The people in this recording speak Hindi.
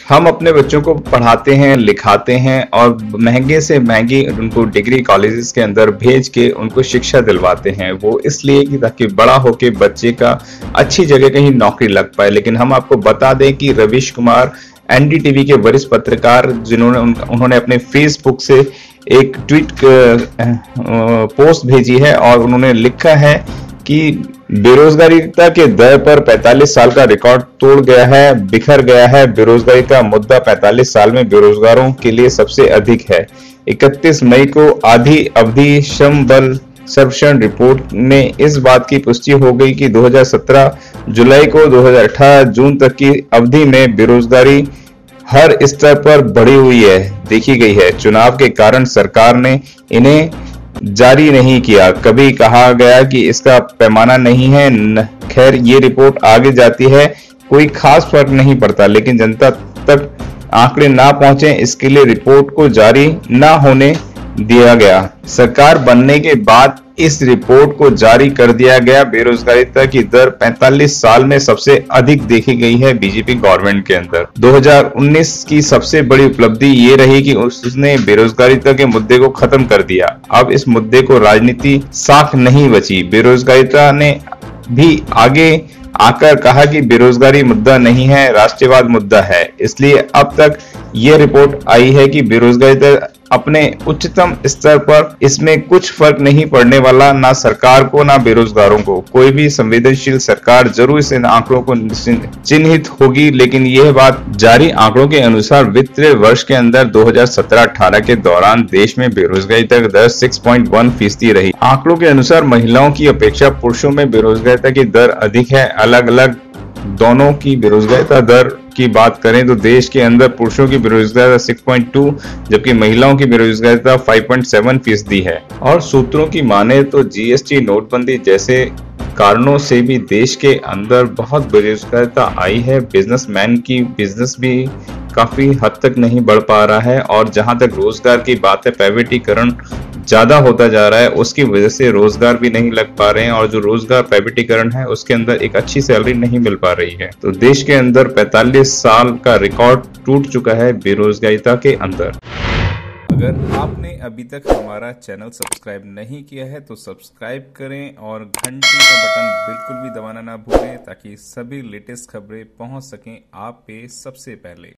हम अपने बच्चों को पढ़ाते हैं, लिखाते हैं और महंगे से महंगी उनको डिग्री कॉलेजेस के अंदर भेज के उनको शिक्षा दिलवाते हैं। वो इसलिए कि ताकि बड़ा होके बच्चे का अच्छी जगह कहीं नौकरी लग पाए। लेकिन हम आपको बता दें कि रवीश कुमार एनडीटीवी के वरिष्ठ पत्रकार उन्होंने अपने फेसबुक से एक ट्वीट पोस्ट भेजी है और उन्होंने लिखा है कि बेरोजगारीता के दर पर 45 साल का रिकॉर्ड तोड़ गया है, बिखर गया है। बेरोजगारी का मुद्दा 45 साल में बेरोजगारों के लिए सबसे अधिक है। 31 मई को आधी अवधि श्रम बल सर्वेक्षण रिपोर्ट में इस बात की पुष्टि हो गई कि 2017 जुलाई को 2018 जून तक की अवधि में बेरोजगारी हर स्तर पर बढ़ी हुई है देखी गई है। चुनाव के कारण सरकार ने इन्हें जारी नहीं किया। कभी कहा गया कि इसका पैमाना नहीं है। खैर, ये रिपोर्ट आगे जाती है, कोई खास फर्क नहीं पड़ता, लेकिन जनता तक आंकड़े ना पहुंचे इसके लिए रिपोर्ट को जारी ना होने दिया गया। सरकार बनने के बाद इस रिपोर्ट को जारी कर दिया गया। बेरोजगारी की दर 45 साल में सबसे अधिक देखी गई है बीजेपी गवर्नमेंट के अंदर। 2019 की सबसे बड़ी उपलब्धि ये रही कि उसने बेरोजगारी के मुद्दे को खत्म कर दिया। अब इस मुद्दे को राजनीति साख नहीं बची। बेरोजगारी ने भी आगे आकर कहा कि बेरोजगारी मुद्दा नहीं है, राष्ट्रवाद मुद्दा है। इसलिए अब तक यह रिपोर्ट आई है कि बेरोजगारी अपने उच्चतम स्तर पर, इसमें कुछ फर्क नहीं पड़ने वाला, ना सरकार को ना बेरोजगारों को। कोई भी संवेदनशील सरकार जरूर इस आंकड़ों को चिन्हित होगी, लेकिन यह बात जारी आंकड़ों के अनुसार वित्तीय वर्ष के अंदर 2017-18 के दौरान देश में बेरोजगारी दर 6.1% रही। आंकड़ों के अनुसार महिलाओं की अपेक्षा पुरुषों में बेरोजगारी की दर अधिक है। अलग अलग दोनों की बेरोजगारी दर की बात करें तो देश के अंदर पुरुषों की बेरोजगारी 6.2 जबकि महिलाओं की बेरोजगारी 5.7% है। और सूत्रों की माने तो जीएसटी, नोटबंदी जैसे कारणों से भी देश के अंदर बहुत बेरोजगारी आई है। बिजनेसमैन की बिजनेस भी काफी हद तक नहीं बढ़ पा रहा है और जहां तक रोजगार की बात है, प्राइवेटीकरण ज्यादा होता जा रहा है, उसकी वजह से रोजगार भी नहीं लग पा रहे हैं और जो रोजगार प्राइवेटीकरण है उसके अंदर एक अच्छी सैलरी नहीं मिल पा रही है। तो देश के अंदर 45 साल का रिकॉर्ड टूट चुका है बेरोजगारी के अंदर। अगर आपने अभी तक हमारा चैनल सब्सक्राइब नहीं किया है तो सब्सक्राइब करें और घंटी का बटन बिल्कुल भी दबाना ना भूलें ताकि सभी लेटेस्ट खबरें पहुंच सकें आप पे सबसे पहले।